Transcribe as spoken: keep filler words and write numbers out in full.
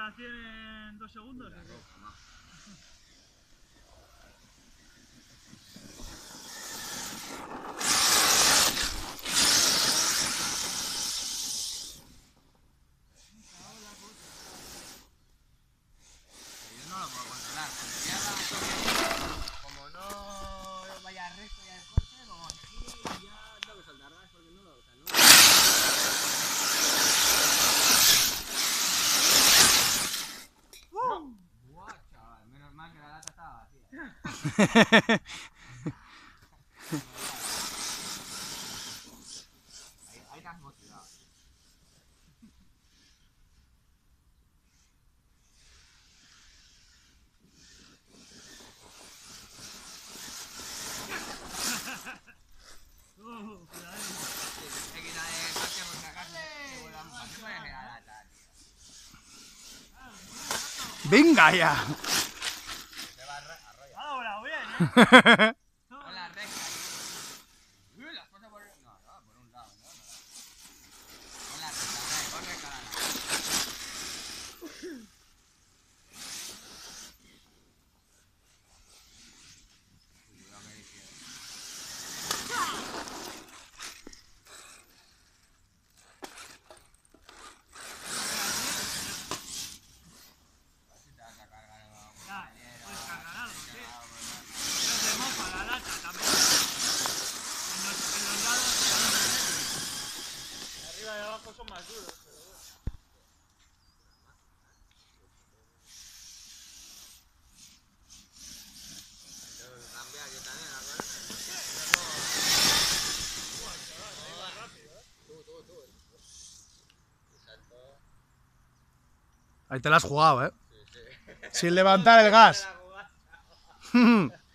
a cien en dos segundos? La roja, no. Yo no lo puedo controlar. Cuando ya como no vaya recto ya el coche, como aquí ya tengo que soltar más porque no lo... O sea, no... Buah, chaval, menos mal que la lata estaba vacía. Ahí, ahí te has motivado. Uh, cuidado. Hay que quitar el coche por si acaso se vuelve a mojar. ¿Qué puedes la lata, tío? ¡Venga ya! Se va a arrolla. Ha doblado bien, ¿eh? Con la recta. Uy, las cosas por... No, no, por un lado, ¿no? Con la recta, vale, con recta la lata. Cuidado que dice. Así te vas a cargar a un compañero. Puedes cargar algo, te tío. va a volver. No se moja la lata tampoco. En los, en los lados también se mete. Arriba y abajo son más duros, pero bueno. Tengo que cambiar yo también, ¿no? Tú, tú, tú. Exacto. Ahí te la has jugado, ¿eh? Sí, sí. Sin levantar el gas. La jugada.